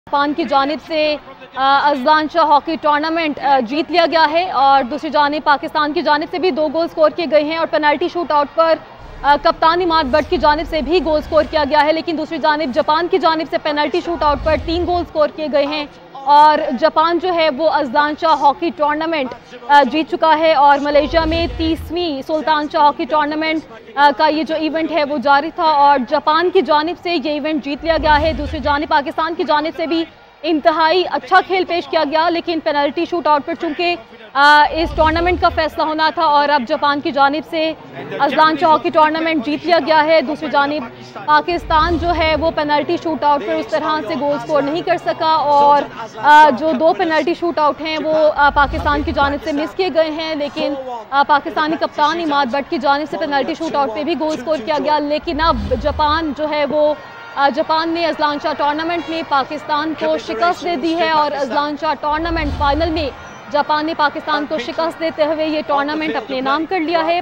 Japan की जानिब से अजलान शाह हॉकी टूर्नामेंट जीत लिया गया है और दूसरी जानिब पाकिस्तान की जानिब से भी 2 गोल स्कोर किए गए हैं और पेनल्टी शूट आउट पर कप्तान इमाद बट की जानिब से भी गोल स्कोर किया गया है। लेकिन दूसरी जानिब जापान की जानिब से पेनल्टी शूट आउट पर 3 गोल स्कोर किए गए हैं और जापान जो है वो अजलान शाह हॉकी टूर्नामेंट जीत चुका है और मलेशिया में 30वीं सुल्तान शाह हॉकी टूर्नामेंट का ये जो इवेंट है वो जारी था और जापान की जानिब से ये इवेंट जीत लिया गया है। दूसरी जानिब पाकिस्तान की जानिब से भी इंतहाई अच्छा खेल पेश किया गया, लेकिन पेनल्टी शूट आउट पर चूंकि इस टूर्नामेंट का फैसला होना था और अब जापान की जानिब से अजलान शाह हॉकी टूर्नामेंट जीत लिया गया है। दूसरी जानिब पाकिस्तान जो है वो पेनल्टी शूट आउट पर उस तरह से गोल स्कोर नहीं कर सका और जो 2 पेनल्टी शूट आउट हैं वो पाकिस्तान की जानिब से मिस किए गए हैं। लेकिन पाकिस्तानी कप्तान इमाद बट की जानिब से पेनल्टी शूट आउट पर भी गोल स्कोर किया गया। लेकिन अब जापान जो है वो जापान ने अजलान शाह टूर्नामेंट में पाकिस्तान को शिकस्त दे दी है और अजलान शाह टूर्नामेंट फाइनल में जापान ने पाकिस्तान को शिकस्त देते हुए ये टूर्नामेंट अपने नाम कर लिया है।